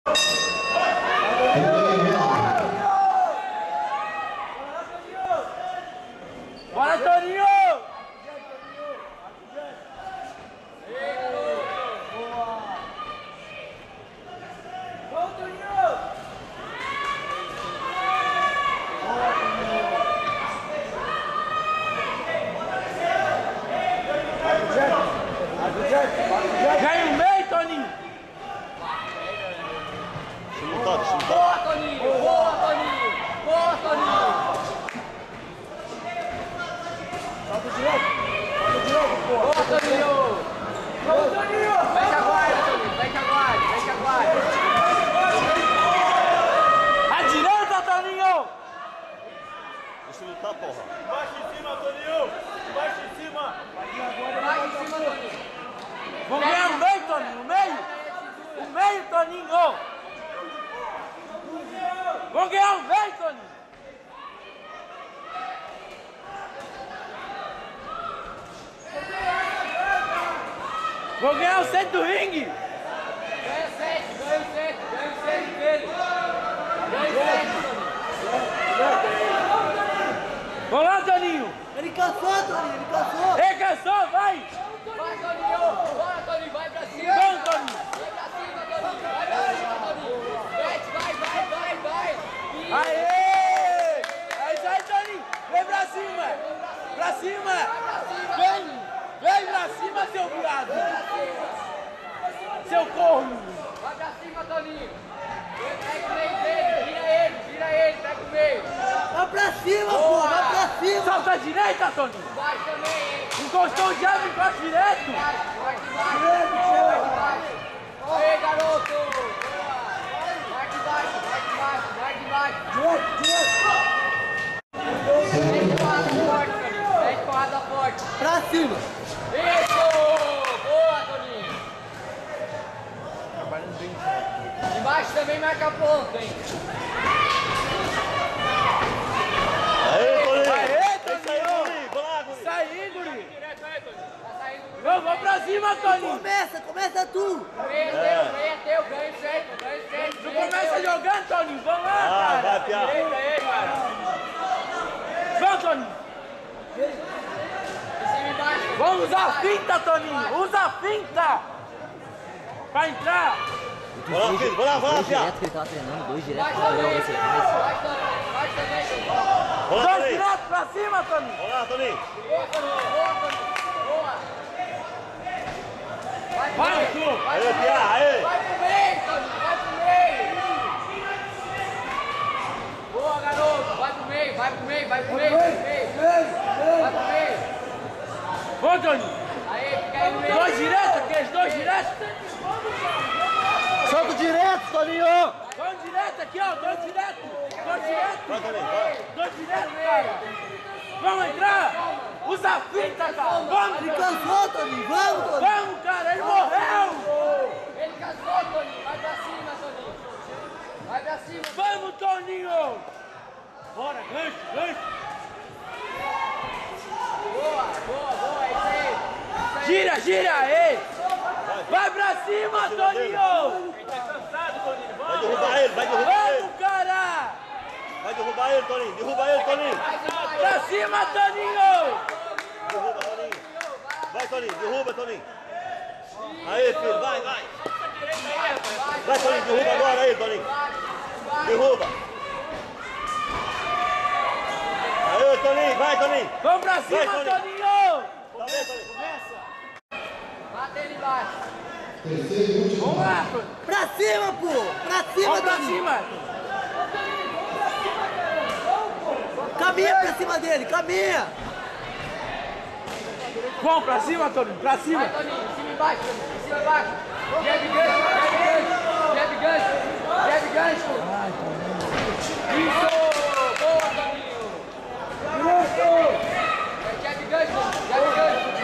Bora, Toninho! Ganha o meio, Toninho! Boa, Toninho! Boa, Toninho! Boa, Toninho! Boa, Toninho! Vamos, Toninho! Vai que aguarde, Toninho! Vai que aguarde! Vai que aguarde! À direita, Toninho! Deixa eu lutar, porra. Embaixo em cima, Toninho! Embaixo em cima! Vai em cima, Toninho! Vamos ganhar o meio, Toninho! O meio! O meio, Toninho! Vamos ganhar o meio, Toninho! Vou ganhar o centro do ringue! Ganha o centro dele! Ganha o centro, Vamos lá, Toninho! Ele cansou, Toninho, ele cansou! Ei, cansou, vai! Vai, Toninho! Bora, Toninho! Vai pra cima! Vamos, Toninho! Vai pra cima, Toninho! Vai pra cima, Toninho! Vai! Aê! É isso aí, Toninho! Vem pra cima! Pra cima! Vem! Vem pra cima, seu viado! Seu corno! Vai pra cima, Toninho! Pega o meio dele! Vira ele! Pega o meio! Vai pra cima, pô! Vai pra cima! Salta à direita, Toninho! Vai também, hein? Encostou o diabo, encosta direto! Vai que vai! Aê, garoto! Vai que vai! Dez porrada forte! Pra cima! Isso! Boa, Toninho! Embaixo também marca ponto, hein? Aê, Toninho! Aê, Toninho! Vamos lá, Toninho! Isso aí, guri! Tá saindo. Vamos pra cima, Toninho! Começa tu! Ganha teu, ganha certo. Tu começa jogando, Toninho! Vamos lá, Ah, cara! vai, piá! Direita aí, cara. Vamos, Toninho! Em cima e embaixo. Vamos usar a finta, Toninho! Usa a finta! Pra entrar! Bora lá, filho! Bora lá, piá! Direto que ele tava treinando, dois direto Vai pra olhar também, esse aqui. vai também. Bora lá, Dois Toninho! direto pra cima, Toninho! Bora lá, Toninho! Boa, Toninho. Boa. Vai, tu! Aê, piá! Aê! Vai pro meio, Toninho. Vai pro meio. Boa, garoto. Vai pro meio. Vai pro meio. Vai pro meio. Vamos, Toninho! Aí, fica aí no meio. Dois diretos, aqueles dois diretos! Solta direto, Toninho! Dois diretos aqui, ó! Dois diretos! Dois diretos! Vai, Toninho! Vai! Dois diretos, cara! Vamos entrar! Usa a finta, cara! Vamos! Ele cansou, Toninho! Vamos, Toninho! Vamos, cara! Ele morreu! Ele casou, Toninho. Vai pra cima, Toninho. Vai pra cima. Vamos, Toninho! Bora, gancho! Boa. É isso aí. Gira! Aí! Vai pra cima, Toninho! Vai derrubar ele! Vamos, cara! Vai derrubar ele, Toninho! Derruba ele, Toninho! Pra cima, Toninho! Derruba, Toninho! Vai, Toninho! Derruba, Toninho! Aí, filho! Vai! Vai, Toninho! Derruba agora aí, Toninho! Derruba! Aí, Toninho! Vai, Toninho! Vamos pra cima, Vai, Toninho. Toninho! Tá bem, Toninho! Bate ele embaixo. Vamos lá, Toninho! Pra cima, pô! Pra cima, Vamos pra Toninho! cima! Caminha pra cima dele, caminha! Vamos pra cima, Toninho! Pra cima! Vai, Toninho. Em cima e embaixo, Toninho. Em cima e embaixo. Jab gancho. Isso! Boa, Toninho. Jab gancho.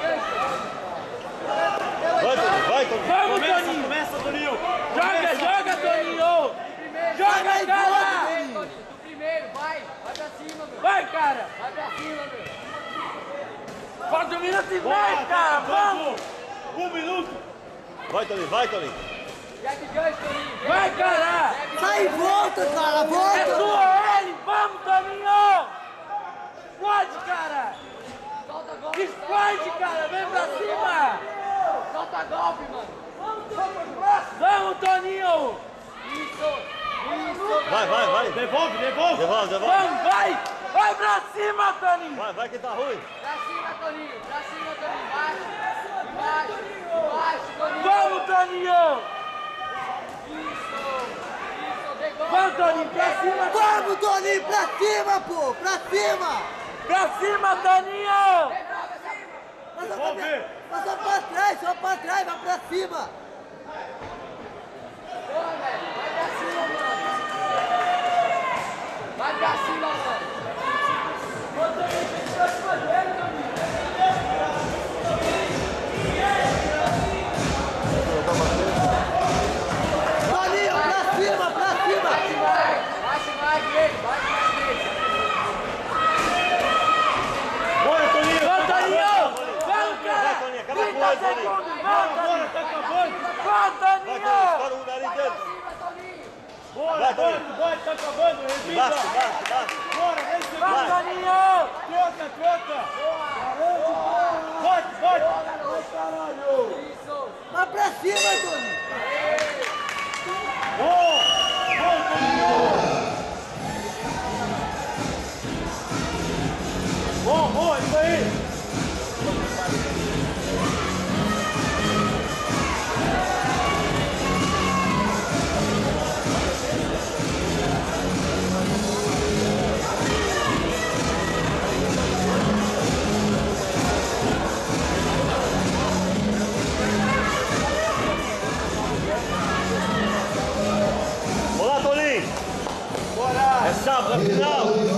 Vai, Toninho! Vamos, Toninho! Começa, Toninho! Joga, Toninho! Joga, cara! Toninho, tu primeiro, vai pra cima, meu. Vai, cara! Vai pra cima, meu. Falta 1 minuto e meio, cara! Vamos! 1 minuto! Vai, Toninho! Vai, Toninho! Jab gancho, Toninho. Vai, Vai e volta, cara, É volta! tua ele! Vamos, Toninho! Explode, cara! Explode, cara! Vem pra cima! Solta golpe, mano. Vamos, Toninho! Vai. Devolve. Devolve. Vamos, vai! Vai pra cima, Toninho! Vai que tá ruim. Pra cima, Toninho. Baixo, Toninho. Vamos, Toninho! Vamos, Toninho, pra cima! Vamos, Toninho, pra cima, pô! Pra cima! Pra cima, Toninho! Mas só pra trás, vai pra cima! Vai pra cima, mano. Toninho, pra cima! Vai direito. Bora, Toninho. Vamos, Toninho! Vamos, cara! Vai, Toninho, acaba 30 com ele, Toninho. segundos! Vamos, Toninho! Tá acabando. Vamos, Vai, Toninho, Toninho! estoura o nariz dele. Bora, Vai, Toninho. tá acabando. Revida. Bate. Bora, vem, Vamos, Toninho. Toninho! Troca. Vai. Vai pra cima, Toninho! Bom, Toninho. Bom, isso aí. Olá, Toninho. Bora. É sábado, é final.